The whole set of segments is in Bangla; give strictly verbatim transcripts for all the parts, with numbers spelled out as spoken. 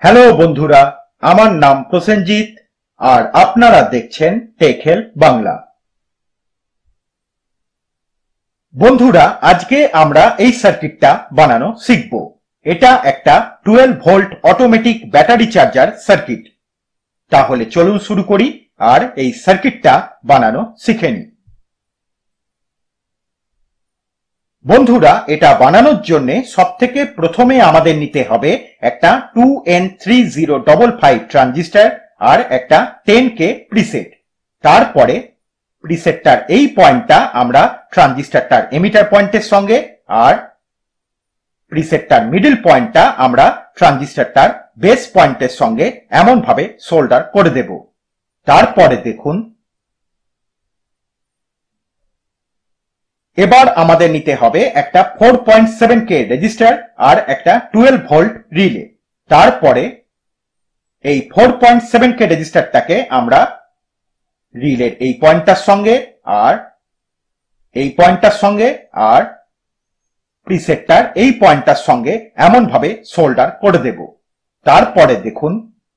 হ্যালো বন্ধুরা, আমার নাম প্রসেনজিৎ আর আপনারা দেখছেন টেক হেল্প বাংলা। বন্ধুরা, আজকে আমরা এই সার্কিটটা বানানো শিখব। এটা একটা twelve volt automatic battery charger circuit. তাহলে চলুন শুরু করি আর এই সার্কিটটা বানানো শিখে নিই। বন্ধুরা, এটা বানানোর জন্য সবথেকে প্রথমে আমাদের নিতে হবে একটা two N three zero five five transistor আর একটা টেন কে প্রিসেট। তারপরে প্রিসেটটার এই পয়েন্টটা আমরা ট্রানজিস্টরটার এমিটার পয়েন্টের সঙ্গে আর প্রিসেটটার মিডল পয়েন্টটা আমরা ট্রানজিস্টরটার বেস পয়েন্টের সঙ্গে এমন ভাবে সোল্ডার করে দেব। তারপরে দেখুন, এবার আমাদের নিতে হবে একটা four point seven K resistor আর একটা টুয়েলভ ভোল্ট রিলে। তারপরে এই ফোর পয়েন্ট সেভেন কে রেজিস্টারটাকে আমরা রিলের এই পয়েন্টটার সঙ্গে আর এই পয়েন্টটার সঙ্গে আর প্রিসেটটার এই পয়েন্টটার সঙ্গে এমন ভাবে সোল্ডার করে দেব। তারপরে দেখুন,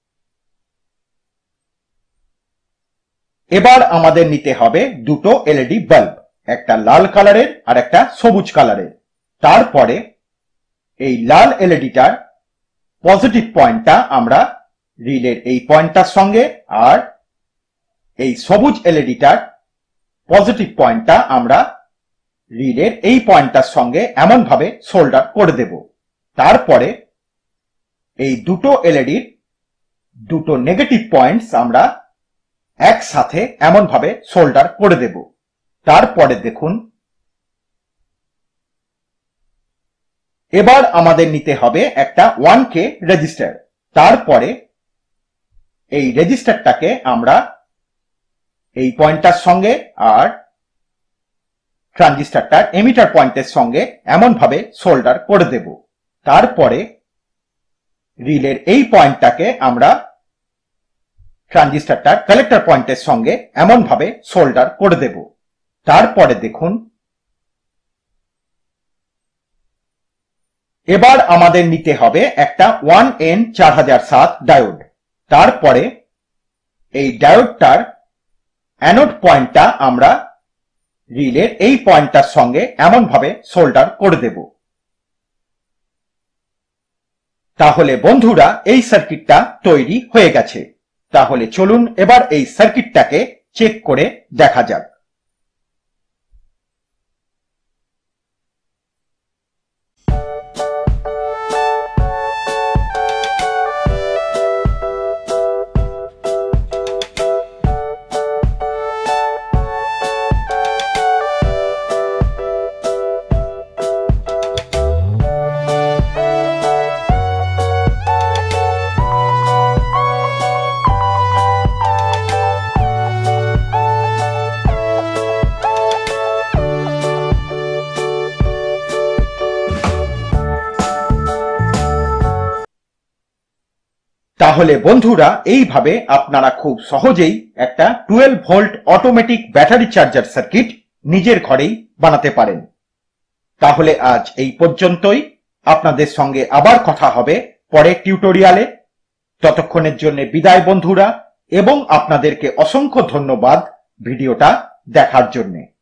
এবার আমাদের নিতে হবে দুটো এলইডি বাল্ব, একটা লাল কালারের আর একটা সবুজ কালারের। তারপরে এই লাল এলইডিটার পজিটিভ পয়েন্টটা আমরা রিলের এই পয়েন্টটার সঙ্গে আর এই সবুজ এলইডিটার পজিটিভ পয়েন্টটা আমরা রিলের এই পয়েন্টটার সঙ্গে এমন ভাবে সোল্ডার করে দেব। তারপরে এই দুটো এলইডির দুটো নেগেটিভ পয়েন্টস আমরা একসাথে এমন ভাবে সোল্ডার করে দেব। তারপরে দেখুন, এবার আমাদের নিতে হবে একটা ওয়ান কে রেজিস্টার। তারপরে এই রেজিস্টারটাকে আমরা এই পয়েন্টটার সঙ্গে আর ট্রানজিস্টরটার এমিটার পয়েন্টের সঙ্গে এমন ভাবে সোল্ডার করে দেব। তারপরে রিলের এই পয়েন্টটাকে আমরা ট্রানজিস্টরটার কালেক্টর পয়েন্টের সঙ্গে এমন ভাবে সোল্ডার করে দেব। তারপরে দেখুন, এবার আমাদের নিতে হবে একটা ওয়ান এন চার হাজার সাত ডায়োড। তারপরে এই ডায়োডটার অ্যানোড পয়েন্টটা আমরা রিলের এই পয়েন্টটার সঙ্গে এমন ভাবে সোল্ডার করে দেব। তাহলে বন্ধুরা, এই সার্কিটটা তৈরি হয়ে গেছে। তাহলে চলুন এবার এই সার্কিটটাকে চেক করে দেখা যাক। তাহলে বন্ধুরা, এইভাবে আপনারা খুব সহজেই একটা twelve volt automatic battery charger circuit নিজের ঘরেই বানাতে পারেন। তাহলে আজ এই পর্যন্তই। আপনাদের সঙ্গে আবার কথা হবে পরের টিউটোরিয়ালে। ততক্ষণের জন্য বিদায় বন্ধুরা, এবং আপনাদেরকে অসংখ্য ধন্যবাদ ভিডিওটা দেখার জন্য।